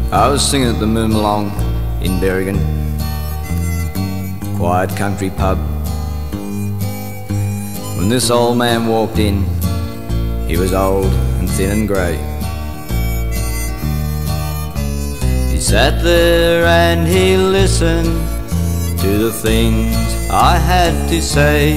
I was singing at the Moomalong in Berrigan, quiet country pub, when this old man walked in. He was old and thin and grey. He sat there and he listened to the things I had to say.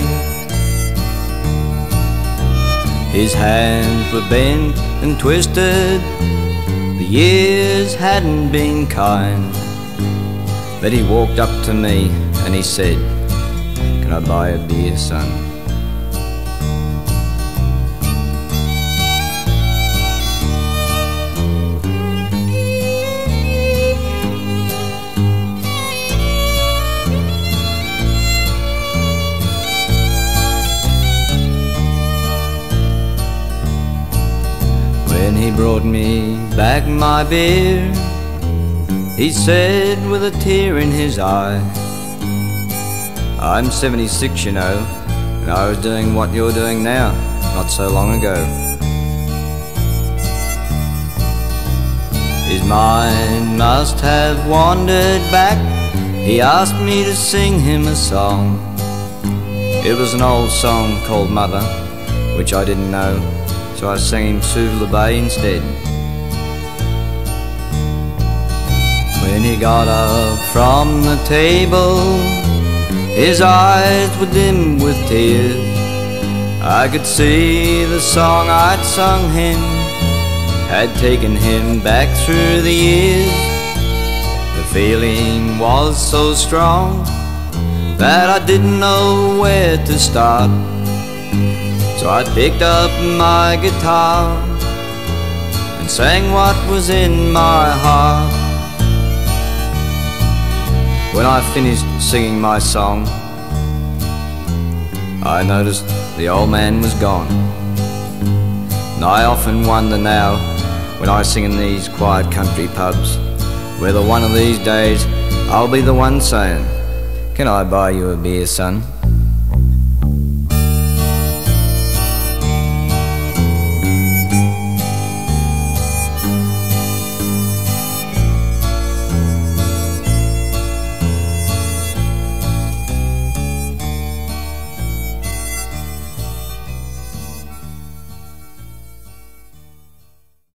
His hands were bent and twisted, the years hadn't been kind. But he walked up to me and he said, "Can I buy a beer, son?" When he brought me back my beer, he said with a tear in his eye, "I'm 76, you know, and I was doing what you're doing now, not so long ago." His mind must have wandered back. He asked me to sing him a song. It was an old song called Mother, which I didn't know, so I sang him Sue Bay instead. When he got up from the table, his eyes were dim with tears. I could see the song I'd sung him had taken him back through the years. The feeling was so strong that I didn't know where to start. So I picked up my guitar and sang what was in my heart. When I finished singing my song, I noticed the old man was gone. And I often wonder now, when I sing in these quiet country pubs, whether one of these days I'll be the one saying, "Can I buy you a beer, son?"